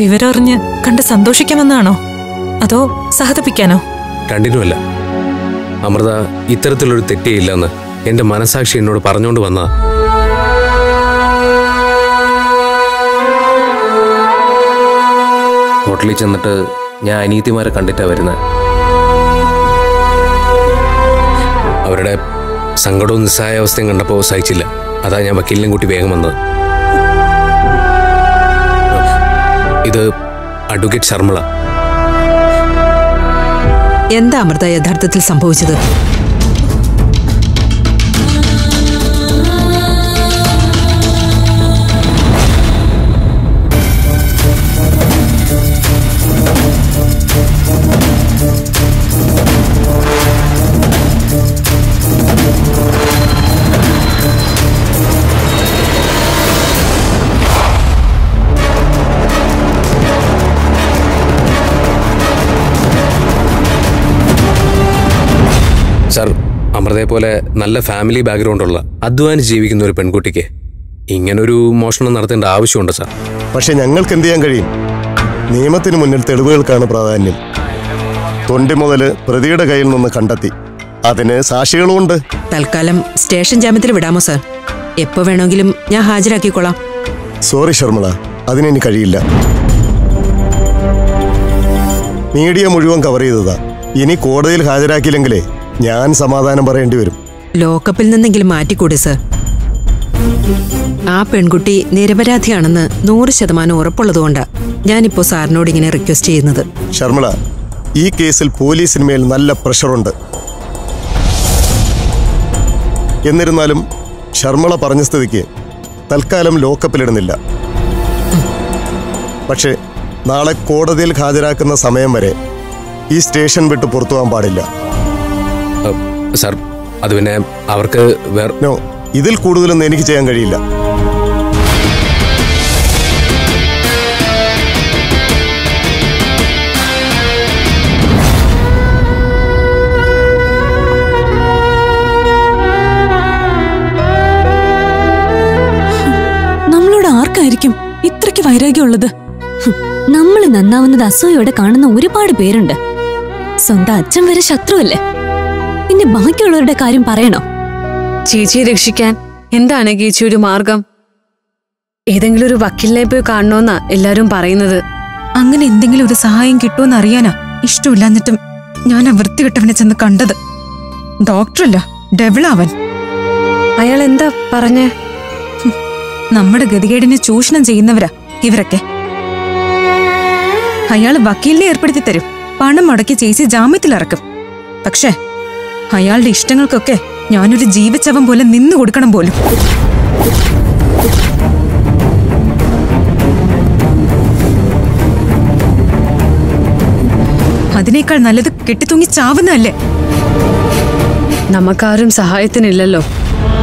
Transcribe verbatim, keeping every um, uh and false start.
വിവരം അറിഞ്ഞ് കണ്ട് സന്തോഷിക്കാമെന്നാണോ അതോ സഹതപിക്കാനോ? രണ്ടിനുമല്ല. അമൃത ഇത്തരത്തിലൊരു തെറ്റേയില്ലെന്ന് എന്റെ മനസാക്ഷി എന്നോട് പറഞ്ഞുകൊണ്ട് വന്നതാ. ഹോട്ടലിൽ ചെന്നിട്ട് ഞാൻ അനിയത്തിമാരെ കണ്ടിട്ടാ വരുന്നത്. അവരുടെ സങ്കടവും നിസ്സഹായാവസ്ഥയും കണ്ടപ്പോൾ സഹിച്ചില്ല. അതാ ഞാൻ വക്കീലിനും കൂട്ടി വേഗം വന്നത്. ഇത് അഡ്വക്കേറ്റ് ശർമ്മള. എന്താ അമൃത യഥാർത്ഥത്തിൽ സംഭവിച്ചത്? സർ, അമൃതയെ പോലെ നല്ല ഫാമിലി ബാക്ക്ഗ്രൗണ്ടുള്ള അധ്വാനിച്ച് ജീവിക്കുന്ന ഒരു പെൺകുട്ടിക്ക് ഇങ്ങനൊരു മോഷണം നടത്തേണ്ട ആവശ്യമുണ്ട് സാർ. പക്ഷെ ഞങ്ങൾക്ക് എന്ത് ചെയ്യാൻ കഴിയും? നിയമത്തിന് മുന്നിൽ തെളിവുകൾക്കാണ് പ്രാധാന്യം. തൊണ്ടി മുതൽ പ്രതിയുടെ കയ്യിൽ നിന്ന് കണ്ടെത്തി. അതിന് സാക്ഷികളുമുണ്ട്. തൽക്കാലം സ്റ്റേഷൻ ജാമ്യത്തിൽ വിടാമോ സാർ? എപ്പോ വേണമെങ്കിലും ഞാൻ ഹാജരാക്കിക്കൊള്ളാം. സോറി ശർമ്മള, അതിനെനിക്ക് കഴിയില്ല. മീഡിയ മുഴുവൻ കവർ ചെയ്തതാ. ഇനി കോടതിയിൽ ഹാജരാക്കിയില്ലെങ്കിലേ ഞാൻ സമാധാനം പറയേണ്ടി വരും. ലോക്കപ്പിൽ നിന്നെങ്കിലും മാറ്റിക്കൂടെ സർ? ആ പെൺകുട്ടി നിരപരാധിയാണെന്ന് നൂറ് ശതമാനം ഉറപ്പുള്ളതുകൊണ്ടാ ഞാനിപ്പോ സാറിനോട് ഇങ്ങനെ റിക്വസ്റ്റ് ചെയ്യുന്നത്. ശർമ്മള, ഈ കേസിൽ പോലീസിന്മേൽ നല്ല പ്രഷറുണ്ട്. എന്നിരുന്നാലും ശർമ്മള പറഞ്ഞ സ്ഥിതിക്ക് തൽക്കാലം ലോക്കപ്പിലിടുന്നില്ല. പക്ഷേ നാളെ കോടതിയിൽ ഹാജരാക്കുന്ന സമയം വരെ ഈ സ്റ്റേഷൻ വിട്ട് പുറത്തു പോകാൻ പാടില്ല. സാർ, അത് പിന്നെ അവർക്ക് വേറെ നോ, ഇതിൽ കൂടുതലൊന്നും എനിക്ക് ചെയ്യാൻ കഴിയില്ല. നമ്മളോട് ആർക്കായിരിക്കും ഇത്രയ്ക്ക് വൈരാഗ്യമുള്ളത്? നമ്മൾ നന്നാവുന്നത് അസൂയോടെ കാണുന്ന ഒരുപാട് പേരുണ്ട്. സ്വന്തം അച്ഛൻ വരെ ശത്രുവല്ലേ, പിന്നെ ബാക്കിയുള്ളവരുടെ കാര്യം പറയണോ? ചേച്ചിയെ രക്ഷിക്കാൻ എന്താണ് ചേച്ചി ഒരു മാർഗം? ഏതെങ്കിലും ഒരു വക്കീലിനെ പോയി കാണണമെന്നാ എല്ലാരും പറയുന്നത്. അങ്ങനെ എന്തെങ്കിലും ഒരു സഹായം കിട്ടുമെന്ന് അറിയാനാ ഇഷ്ടമില്ലാഞ്ഞിട്ടും ഞാൻ ആ വൃത്തികെട്ടവനെ ചെന്ന് കണ്ടത്. ഡോക്ടറല്ല, ഡെവിളാവൻ. അയാൾ എന്താ പറഞ്ഞേ? നമ്മുടെ ഗതികേടിനെ ചൂഷണം ചെയ്യുന്നവരാ ഇവരൊക്കെ. അയാൾ വക്കീലിനെ ഏർപ്പെടുത്തി തരും, പണം മുടക്കി ചേച്ചി ജാമ്യത്തിലിറക്കും. പക്ഷേ അയാളുടെ ഇഷ്ടങ്ങൾക്കൊക്കെ ഞാനൊരു ജീവച്ചവം പോലെ നിന്നു കൊടുക്കണം പോലും. അതിനേക്കാൾ നല്ലത് കെട്ടിത്തൂങ്ങി ചാവുന്നതല്ലേ? നമുക്കാരും സഹായത്തിനില്ലല്ലോ.